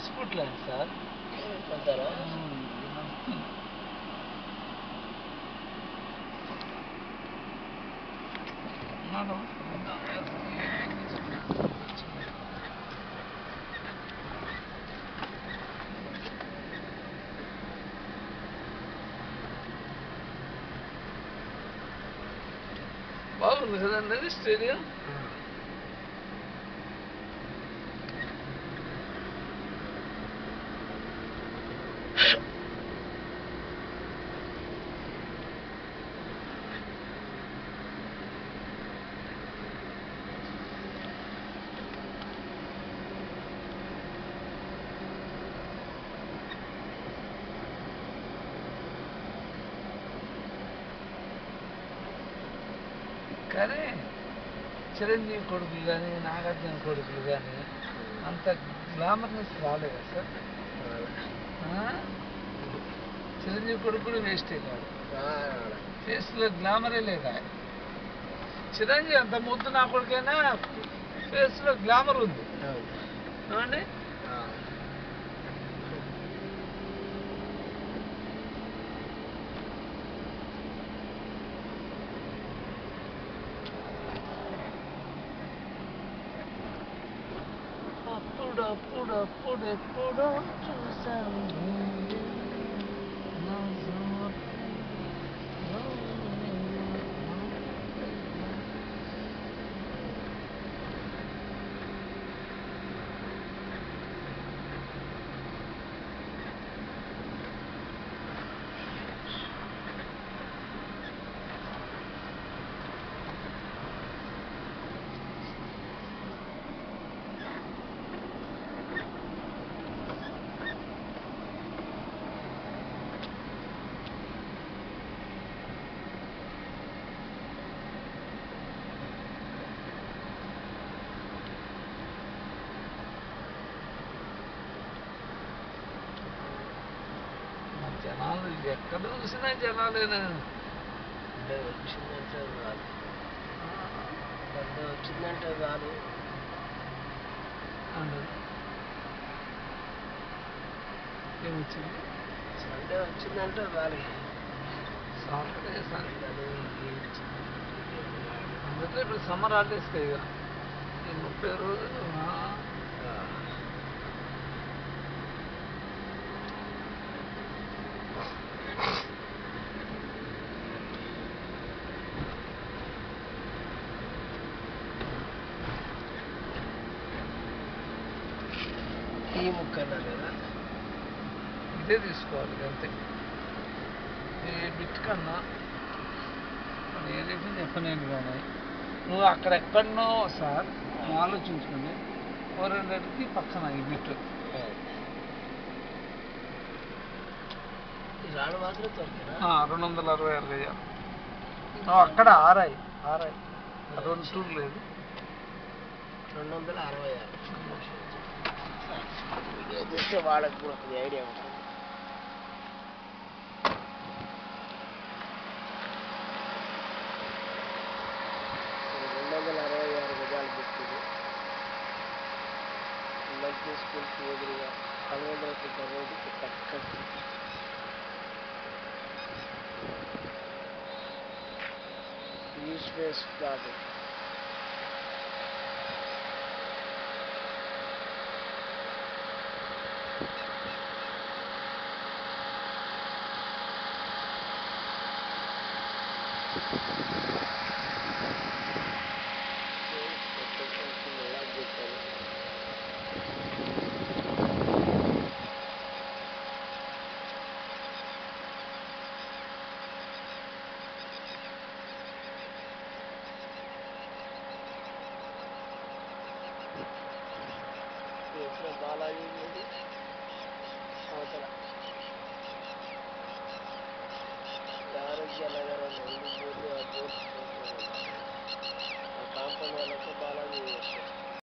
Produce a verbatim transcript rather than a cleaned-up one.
Dispute లేదు sir అంటారా? బాగుంది కదండి అది స్టేడియం. కానీ చిరంజీవి కొడుకులు కానీ నాగార్జున కొడుకులు కానీ అంత గ్లామర్నెస్ రాలేదా సార్? చిరంజీవి కొడుకు కూడా వేస్టే కాదు, ఫేస్లో గ్లామరే లేదా. చిరంజీవి అంత ముద్దు నా కొడుకైనా ఫేస్లో గ్లామర్ ఉంది ఏమండి? అప్పుడప్పుడప్పుడెప్పుడో చూసాను జనాలు ఎక్కడ చూసినా జనాలేనా? అంటే వచ్చిందంటే కాదు, అంటే వచ్చిందంటే కాదు. ఏమొచ్చింది? సండే వచ్చిందంటే గాలి. సాటర్డే సండే అందుకే ఇప్పుడు సమ్మర్ హాలిడేస్ ఇక ఈ ముప్పై రోజులు ఈ ముక్కన్నా లేదా ఇదే తీసుకోవాలి అంతే. ఏ బిట్ కన్నా అది ఏదైతే చెప్పలేను కానీ నువ్వు అక్కడ ఎక్కడనో సార్ ఆలోచించుకుని ఫోర్ హండ్రెడ్కి పక్కన ఈ బిట్ రాడు మాత్రం తొమ్మిది రెండు వందల అరవై అరవై అక్కడ ఆర్ఐ ఆర్ఐ రెండు టూర్ లేదు రెండు వందల అరవై ఆరు వీడియో చూస్తే వాళ్ళకి కూడా ఒక ఐడియా ఉంటుంది. రెండు వందల అరవై ఆరు గజాలు పెట్టింది మంచి స్కూల్కి ఎదురుగా పదకొండు ఫీట్ల రోడ్డుకి పక్కకి. East west plot